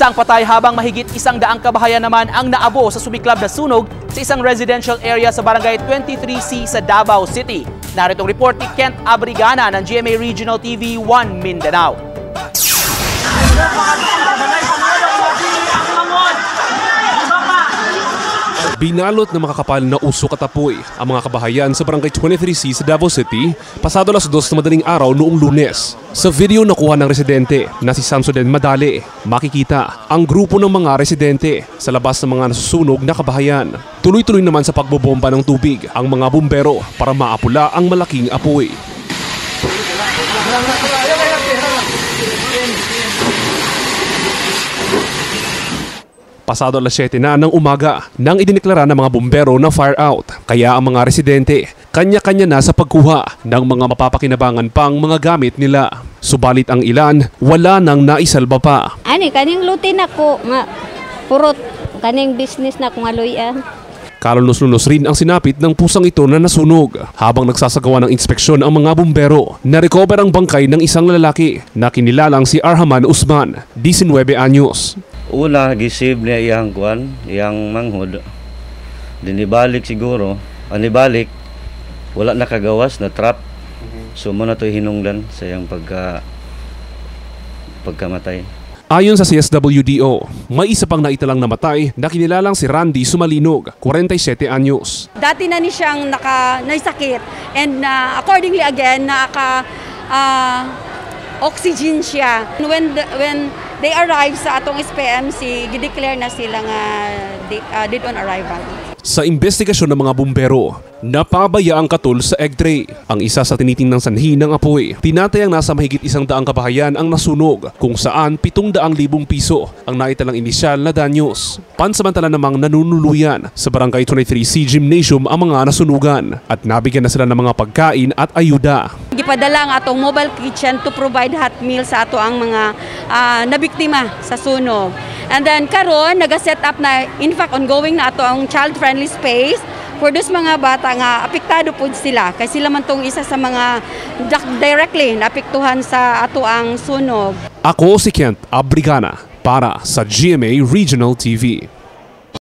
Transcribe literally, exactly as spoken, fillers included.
Isang patay habang mahigit isang daang kabahayan naman ang naabo sa sumiklab na sunog sa isang residential area sa Barangay twenty-three C sa Davao City. Naritong report ni Kent Abrigana ng G M A Regional T V one Mindanao. Binalot ng makakapal na usok at apoy ang mga kabahayan sa Barangay twenty-three C sa Davao City pasado alas dos na madaling araw noong Lunes. Sa video nakuha ng residente na si Samsoden Madale, makikita ang grupo ng mga residente sa labas ng mga nasusunog na kabahayan. Tuloy-tuloy naman sa pagbobomba ng tubig ang mga bumbero para maapula ang malaking apoy. Pasado alas siyete na ng umaga nang idineklara ng mga bumbero na fire out. Kaya ang mga residente, kanya-kanya na sa pagkuha ng mga mapapakinabangan pang mga gamit nila. Subalit ang ilan, wala nang naisalba pa. Ani, kaning lutin ako, nga, purot, kaning business na kung aloyan. Kalunos-lunos rin ang sinapit ng pusang ito na nasunog. Habang nagsasagawa ng inspeksyon ang mga bumbero, na-recover ang bangkay ng isang lalaki na kinilalang si Arhaman Usman, nineteen anyos. Una, gisib niya iyang kuan, iyang manghod. Dinibalik siguro, anibalik, wala nakagawas na trap. So muna to hinungdan sa iyang pagka pagkamatay. Ayon sa C S W D O, may isa pang naitalang namatay na kinilalang si Randy Sumalinog, forty-seven anyos. Dati na ni siyang naka naisakit and uh, accordingly again naka uh, oxygen siya. When the, when they arrive sa atong S P M C, gideclare na sila nga uh, dead on arrival. Sa investigasyon ng mga bumbero, napabaya ang katul sa egg tray. Ang isa sa tinitingnang sanhi ng apoy, tinatayang nasa mahigit isang daang kabahayan ang nasunog, kung saan pitong daang libong piso ang naitalang inisyal na danyos. Pansamantala namang nanunuluyan sa Barangay twenty-three C Gymnasium ang mga nasunugan at nabigyan na sila ng mga pagkain at ayuda. Gipadala ang atong mobile kitchen to provide hot meals sa ato ang mga uh, nabiktima sa sunog. And then karon naga-set up na, in fact ongoing na ato ang child-friendly space for those mga bata nga apektado po sila. Kasi sila man tong isa sa mga directly naapektuhan sa ato ang sunog. Ako si Kent Abrigana para sa G M A Regional T V.